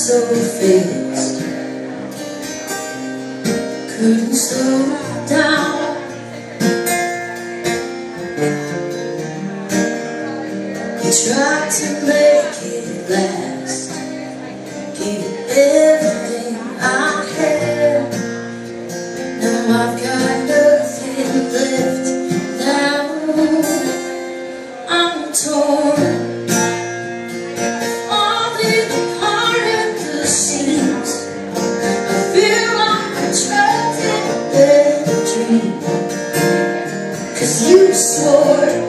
so fixed, couldn't slow down. You tried to make it last, gave it everything I had. Now I've got nothing left. Now I'm torn, falling apart at the seams. I feel like I'm trapped in a dream, 'cause you swore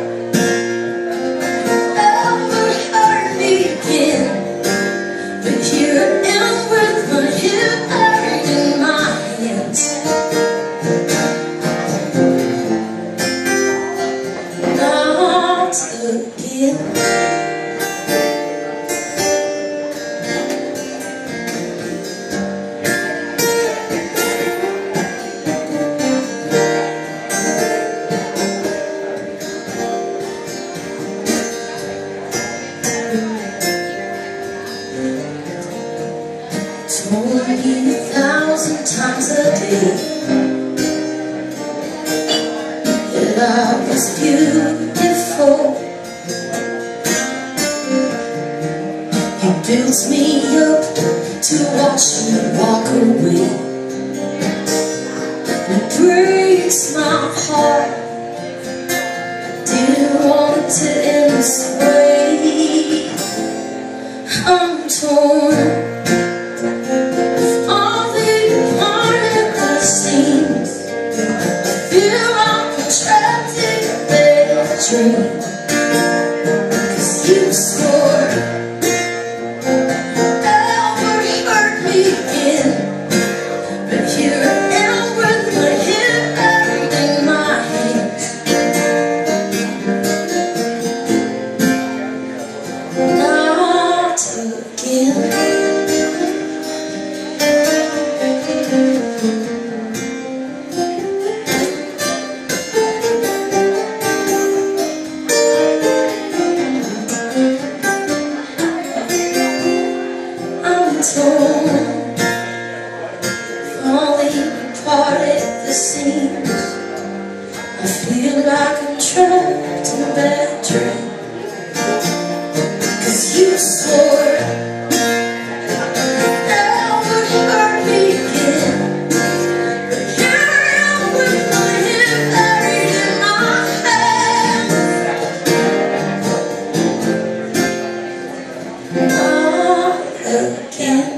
told me 1,000 times a day that I was beautiful. You built me up to watch me walk away. It breaks my heart, didn't want it to end this way. I'm torn, dream, 'cause you swore never hurt me again. But here I am with my head buried in my hands. Not again. Torn, falling apart at the seams. I feel like I'm trapped in a bad dream, 'cause you swore never hurt me again. But here I am with my head buried in my hands. Not again.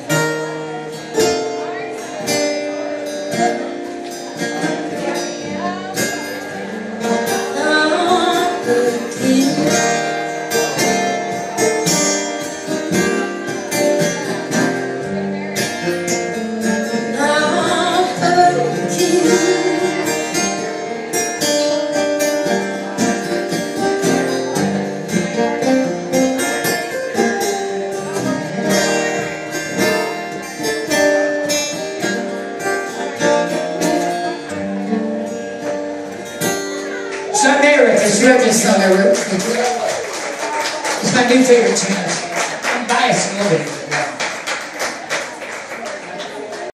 Shawn, I wrote this song. It's my new favorite tune. I'm biased a little bit.